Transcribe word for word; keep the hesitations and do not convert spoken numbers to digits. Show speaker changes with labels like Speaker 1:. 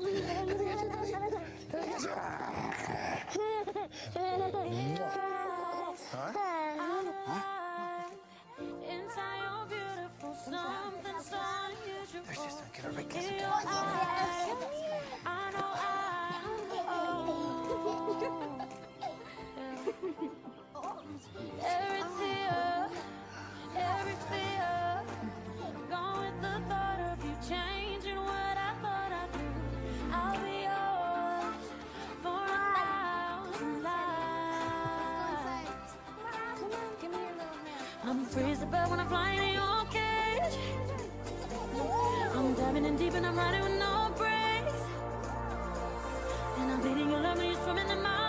Speaker 1: I'm free as a bird when I'm flying in your cage. I'm diving in deep and I'm riding with no brakes. And I'm bleeding your love when you're swimming in my